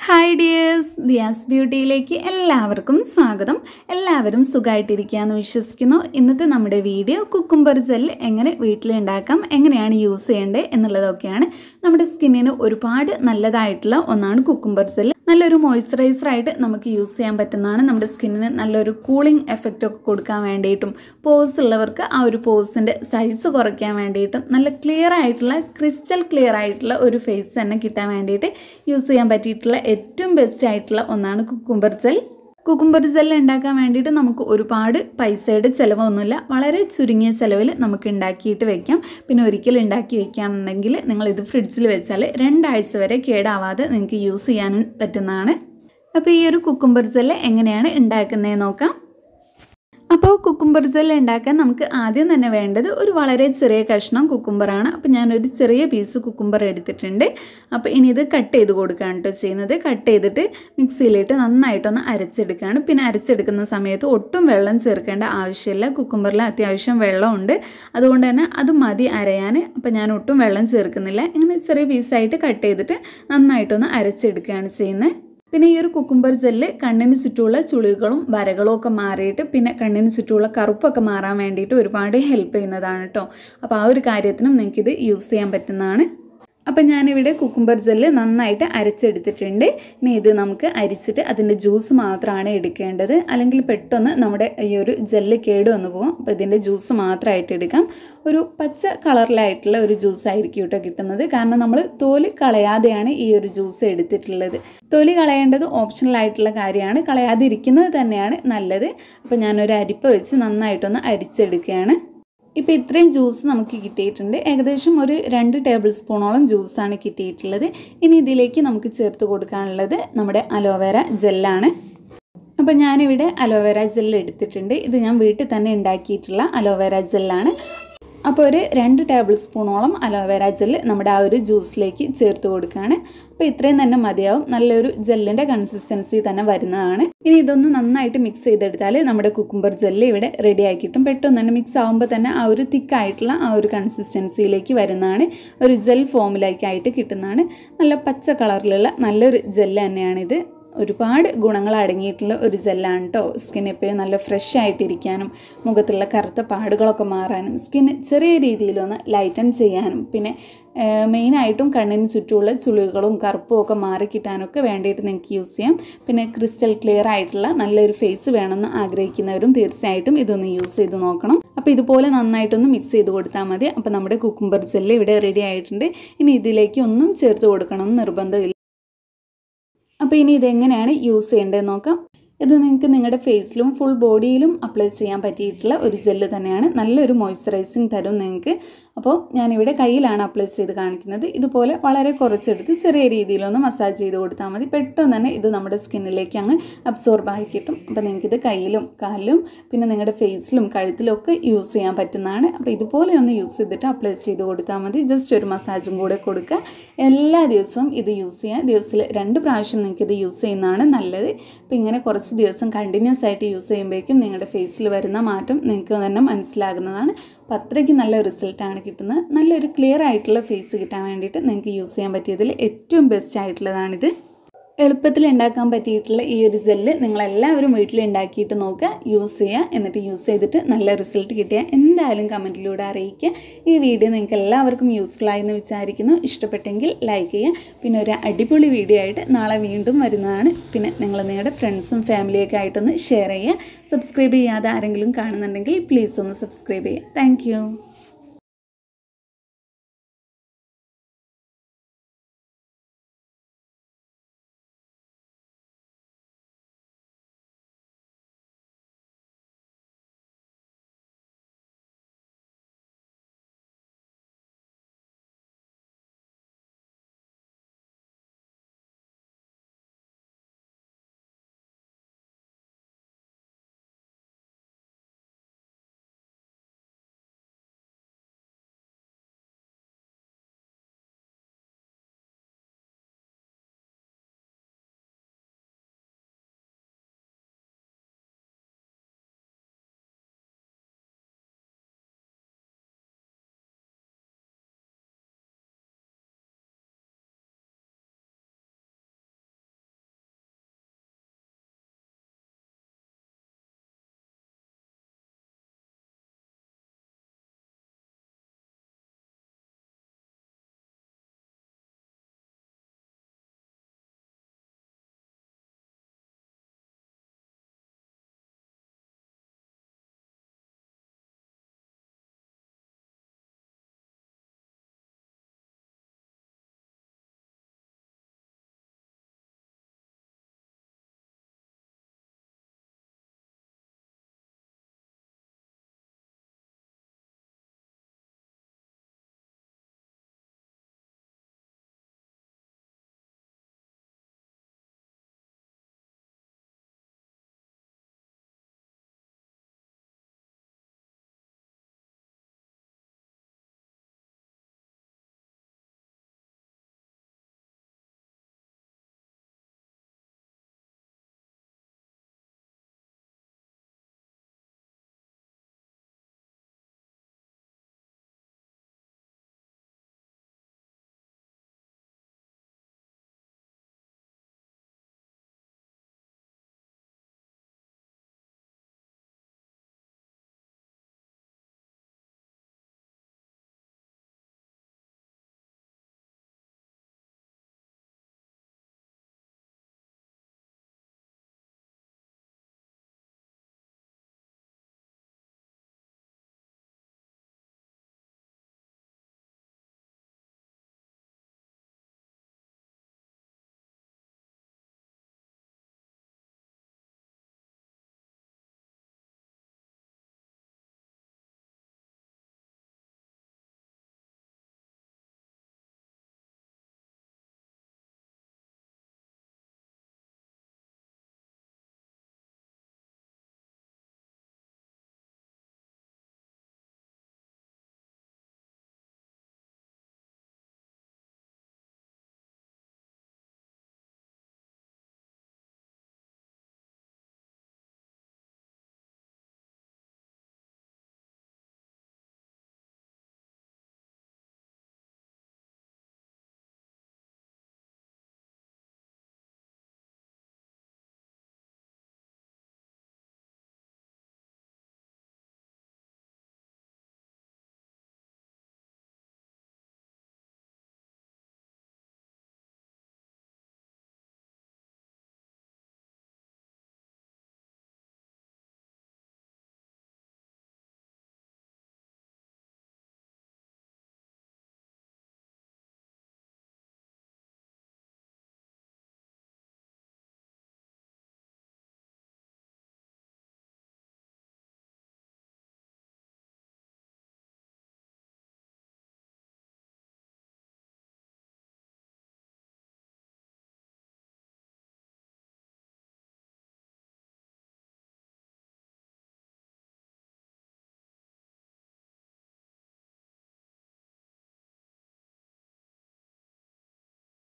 Hi dears, Diaz ബ്യൂട്ടിയിലേക്ക് എല്ലാവർക്കും സ്വാഗതം. എല്ലാവരും സുഖമായിട്ടിരിക്കുകയെന്ന് വിശ്വസിക്കുന്നു. ഇന്നത്തെ നമ്മുടെ വീഡിയോ കുക്കുംബർ ജെൽ എങ്ങനെ വീട്ടിലുണ്ടാക്കാം, എങ്ങനെയാണ് യൂസ് ചെയ്യേണ്ടത് എന്നുള്ളതൊക്കെയാണ്. നമ്മുടെ സ്കിന്നിന് ഒരുപാട് നല്ലതായിട്ടുള്ള ഒന്നാണ് കുക്കുംബർ ജെൽ. നല്ലൊരു മോയ്സ്ചറൈസറായിട്ട് നമുക്ക് യൂസ് ചെയ്യാൻ പറ്റുന്നതാണ്. നമ്മുടെ സ്കിന്നിന് നല്ലൊരു കൂളിംഗ് എഫക്റ്റൊക്കെ കൊടുക്കാൻ വേണ്ടിയിട്ടും പോസ് ഉള്ളവർക്ക് ആ ഒരു പോസിൻ്റെ സൈസ് കുറയ്ക്കാൻ വേണ്ടിയിട്ടും നല്ല ക്ലിയർ ആയിട്ടുള്ള ക്രിസ്റ്റൽ ക്ലിയർ ആയിട്ടുള്ള ഒരു ഫേസ് തന്നെ കിട്ടാൻ വേണ്ടിയിട്ട് യൂസ് ചെയ്യാൻ പറ്റിയിട്ടുള്ള ഏറ്റവും ബെസ്റ്റ് ആയിട്ടുള്ള ഒന്നാണ് കുക്കുംബർ ജെൽ. കുക്കുംബർ ജെൽ ഉണ്ടാക്കാൻ വേണ്ടിയിട്ട് നമുക്ക് ഒരുപാട് പൈസയുടെ ചിലവൊന്നുമില്ല. വളരെ ചുരുങ്ങിയ ചിലവിൽ നമുക്ക് ഉണ്ടാക്കിയിട്ട് വെക്കാം. പിന്നെ ഒരിക്കലും ഉണ്ടാക്കി വെക്കുകയാണെന്നുണ്ടെങ്കിൽ നിങ്ങളിത് ഫ്രിഡ്ജിൽ വെച്ചാൽ 2 ആഴ്ച വരെ കേടാവാതെ നിങ്ങൾക്ക് യൂസ് ചെയ്യാനും പറ്റുന്നതാണ്. അപ്പോൾ ഈ ഒരു കുക്കുംബർ ജെൽ എങ്ങനെയാണ് ഉണ്ടാക്കുന്നതെന്ന് നോക്കാം. അപ്പോൾ കുക്കുംബർ ജെൽ ഉണ്ടാക്കാൻ നമുക്ക് ആദ്യം തന്നെ വേണ്ടത് ഒരു വളരെ ചെറിയ കഷ്ണം കുക്കുംബറാണ്. അപ്പോൾ ഞാനൊരു ചെറിയ പീസ് കുക്കുംബർ എടുത്തിട്ടുണ്ട്. അപ്പോൾ ഇനി ഇത് കട്ട് ചെയ്ത് കൊടുക്കുകയാണ് കേട്ടോ ചെയ്യുന്നത്. കട്ട് ചെയ്തിട്ട് മിക്സിയിലിട്ട് നന്നായിട്ടൊന്ന് അരച്ചെടുക്കുകയാണ്. പിന്നെ അരച്ചെടുക്കുന്ന സമയത്ത് ഒട്ടും വെള്ളം ചേർക്കേണ്ട ആവശ്യമില്ല. കുക്കുംബറിൽ അത്യാവശ്യം വെള്ളമുണ്ട്, അതുകൊണ്ട് തന്നെ അത് മതി അരയാൻ. അപ്പോൾ ഞാൻ ഒട്ടും വെള്ളം ചേർക്കുന്നില്ല. ഇങ്ങനെ ചെറിയ പീസായിട്ട് കട്ട് ചെയ്തിട്ട് നന്നായിട്ടൊന്ന് അരച്ചെടുക്കുകയാണ് ചെയ്യുന്നത്. പിന്നെ ഈ ഒരു കുക്കുംബർ ജെല്ല് കണ്ണിന് ചുറ്റുമുള്ള ചുളികളും വരകളും ഒക്കെ മാറിയിട്ട് പിന്നെ കണ്ണിന് ചുറ്റുമുള്ള കറുപ്പൊക്കെ മാറാൻ വേണ്ടിയിട്ട് ഒരുപാട് ഹെൽപ്പ് ചെയ്യുന്നതാണ് കേട്ടോ. അപ്പോൾ ആ ഒരു കാര്യത്തിനും നിങ്ങൾക്കിത് യൂസ് ചെയ്യാൻ പറ്റുന്നതാണ്. അപ്പം ഞാനിവിടെ കുക്കുംബർ ജെല്ല് നന്നായിട്ട് അരച്ചെടുത്തിട്ടുണ്ട്. ഇനി ഇത് നമുക്ക് അരിച്ചിട്ട് അതിൻ്റെ ജ്യൂസ് മാത്രമാണ് എടുക്കേണ്ടത്, അല്ലെങ്കിൽ പെട്ടെന്ന് നമ്മുടെ ഈ ഒരു ജെല്ല് കേടുവന്ന് പോകും. അപ്പോൾ ഇതിൻ്റെ ജ്യൂസ് മാത്രമായിട്ട് എടുക്കാം. ഒരു പച്ച കളറിലായിട്ടുള്ള ഒരു ജ്യൂസ് ആയിരിക്കും കേട്ടോ കിട്ടുന്നത്. കാരണം നമ്മൾ തോല് കളയാതെയാണ് ഈ ഒരു ജ്യൂസ് എടുത്തിട്ടുള്ളത്. തൊലി കളയേണ്ടത് ഓപ്ഷണൽ ആയിട്ടുള്ള കാര്യമാണ്, കളയാതിരിക്കുന്നത് തന്നെയാണ് നല്ലത്. അപ്പോൾ ഞാനൊരു അരിപ്പ വെച്ച് നന്നായിട്ടൊന്ന് അരിച്ചെടുക്കുകയാണ്. ഇപ്പോൾ ഇത്രയും ജ്യൂസ് നമുക്ക് കിട്ടിയിട്ടുണ്ട്. ഏകദേശം ഒരു 2 ടേബിൾ സ്പൂണോളം ജ്യൂസാണ് കിട്ടിയിട്ടുള്ളത്. ഇനി ഇതിലേക്ക് നമുക്ക് ചേർത്ത് കൊടുക്കാനുള്ളത് നമ്മുടെ അലോവേര ജെല്ലാണ്. അപ്പോൾ ഞാനിവിടെ അലോവേര ജെല്ല് എടുത്തിട്ടുണ്ട്. ഇത് ഞാൻ വീട്ടിൽ തന്നെ ഉണ്ടാക്കിയിട്ടുള്ള അലോവേര ജെല്ലാണ്. അപ്പോൾ ഒരു 2 ടേബിൾ സ്പൂണോളം അലോവേര ജെല്ല് നമ്മുടെ ആ ഒരു ജ്യൂസിലേക്ക് ചേർത്ത് കൊടുക്കുകയാണ്. അപ്പോൾ ഇത്രയും തന്നെ മതിയാവും. നല്ലൊരു ജെല്ലിൻ്റെ കൺസിസ്റ്റൻസി തന്നെ വരുന്നതാണ്. ഇനി ഇതൊന്ന് നന്നായിട്ട് മിക്സ് ചെയ്തെടുത്താൽ നമ്മുടെ കുക്കുംബർ ജെല്ല് ഇവിടെ റെഡി ആക്കിയിട്ടും പെട്ടെന്ന് തന്നെ മിക്സ് ആകുമ്പോൾ തന്നെ ആ ഒരു തിക്കായിട്ടുള്ള ആ ഒരു കൺസിസ്റ്റൻസിയിലേക്ക് വരുന്നതാണ്. ഒരു ജെൽ ഫോമിലേക്കായിട്ട് കിട്ടുന്നതാണ്. നല്ല പച്ച കളറിലുള്ള നല്ലൊരു ജെല്ല് തന്നെയാണിത്. ഒരുപാട് ഗുണങ്ങൾ അടങ്ങിയിട്ടുള്ള ഒരു ജെല്ലാണ് കേട്ടോ. സ്കിൻ എപ്പോഴും നല്ല ഫ്രഷ് ആയിട്ടിരിക്കാനും മുഖത്തുള്ള കറുത്ത പാടുകളൊക്കെ മാറാനും സ്കിന്ന് ചെറിയ രീതിയിലൊന്ന് ലൈറ്റൻ ചെയ്യാനും പിന്നെ മെയിനായിട്ടും കണ്ണിന് ചുറ്റുമുള്ള ചുളികളും കറുപ്പും ഒക്കെ മാറിക്കിട്ടാനൊക്കെ വേണ്ടിയിട്ട് നിങ്ങൾക്ക് യൂസ് ചെയ്യാം. പിന്നെ ക്രിസ്റ്റൽ ക്ലിയർ ആയിട്ടുള്ള നല്ലൊരു ഫേസ് വേണമെന്ന് ആഗ്രഹിക്കുന്നവരും തീർച്ചയായിട്ടും ഇതൊന്ന് യൂസ് ചെയ്ത് നോക്കണം. അപ്പോൾ ഇതുപോലെ നന്നായിട്ടൊന്ന് മിക്സ് ചെയ്ത് കൊടുത്താൽ മതി. അപ്പോൾ നമ്മുടെ കുക്കുംബർ ജെല്ല് ഇവിടെ റെഡി ആയിട്ടുണ്ട്. ഇനി ഇതിലേക്ക് ഒന്നും ചേർത്ത് കൊടുക്കണമെന്ന് നിർബന്ധമില്ല. അപ്പോൾ ഇനി ഇതെങ്ങനെയാണ് യൂസ് ചെയ്യേണ്ടതെന്ന് നോക്കാം. ഇത് നിങ്ങൾക്ക് നിങ്ങളുടെ ഫേസിലും ഫുൾ ബോഡിയിലും അപ്ലൈ ചെയ്യാൻ പറ്റിയിട്ടുള്ള ഒരു ജെല്ല് തന്നെയാണ്. നല്ലൊരു മോയ്സ്ചറൈസിങ് തരും നിങ്ങൾക്ക്. അപ്പോൾ ഞാനിവിടെ കയ്യിലാണ് അപ്ലൈ ചെയ്ത് കാണിക്കുന്നത്. ഇതുപോലെ വളരെ കുറച്ചെടുത്ത് ചെറിയ രീതിയിലൊന്ന് മസാജ് ചെയ്ത് കൊടുത്താൽ മതി. പെട്ടെന്ന് തന്നെ ഇത് നമ്മുടെ സ്കിന്നിലേക്ക് അങ്ങ് അബ്സോർബ് ആയി കിട്ടും. അപ്പോൾ നിങ്ങൾക്കിത് കയ്യിലും കാലിലും പിന്നെ നിങ്ങളുടെ ഫേസിലും കഴുത്തിലും ഒക്കെ യൂസ് ചെയ്യാൻ പറ്റുന്നതാണ്. അപ്പോൾ ഇതുപോലെ ഒന്ന് യൂസ് ചെയ്തിട്ട് അപ്ലൈ ചെയ്ത് കൊടുത്താൽ മതി. ജസ്റ്റ് ഒരു മസാജും കൂടെ കൊടുക്കുക. എല്ലാ ദിവസവും ഇത് യൂസ് ചെയ്യുക. ദിവസത്തിൽ 2 പ്രാവശ്യം നിങ്ങൾക്കിത് യൂസ് ചെയ്യുന്നതാണ് നല്ലത്. അപ്പോൾ ഇങ്ങനെ കുറച്ച് ദിവസം കണ്ടിന്യൂസ് ആയിട്ട് യൂസ് ചെയ്യുമ്പോഴേക്കും നിങ്ങളുടെ ഫേസിൽ വരുന്ന മാറ്റം നിങ്ങൾക്ക് തന്നെ മനസ്സിലാകുന്നതാണ്. അപ്പോൾ അത്രയ്ക്ക് നല്ല റിസൾട്ടാണ് കിട്ടുന്നത്. നല്ലൊരു ക്ലിയർ ആയിട്ടുള്ള ഫേസ് കിട്ടാൻ വേണ്ടിയിട്ട് നിങ്ങൾക്ക് യൂസ് ചെയ്യാൻ പറ്റിയതിൽ ഏറ്റവും ബെസ്റ്റ് ആയിട്ടുള്ളതാണിത്. എളുപ്പത്തിൽ ഉണ്ടാക്കാൻ പറ്റിയിട്ടുള്ള ഈ ഒരു ജെല്ല് നിങ്ങളെല്ലാവരും വീട്ടിൽ ഉണ്ടാക്കിയിട്ട് നോക്കുക, യൂസ് ചെയ്യുക. എന്നിട്ട് യൂസ് ചെയ്തിട്ട് നല്ല റിസൾട്ട് കിട്ടിയാൽ എന്തായാലും കമൻറ്റിലൂടെ അറിയിക്കുക. ഈ വീഡിയോ നിങ്ങൾക്ക് എല്ലാവർക്കും യൂസ്ഫുൾ ആയെന്ന് വിചാരിക്കുന്നു. ഇഷ്ടപ്പെട്ടെങ്കിൽ ലൈക്ക് ചെയ്യുക. പിന്നെ ഒരു അടിപൊളി വീഡിയോ ആയിട്ട് നാളെ വീണ്ടും വരുന്നതാണ്. പിന്നെ നിങ്ങൾ നിങ്ങളുടെ ഫ്രണ്ട്സും ഫാമിലിയൊക്കെ ആയിട്ടൊന്ന് ഷെയർ ചെയ്യുക. സബ്സ്ക്രൈബ് ചെയ്യാതെ ആരെങ്കിലും കാണുന്നുണ്ടെങ്കിൽ പ്ലീസ് ഒന്ന് സബ്സ്ക്രൈബ് ചെയ്യുക. താങ്ക്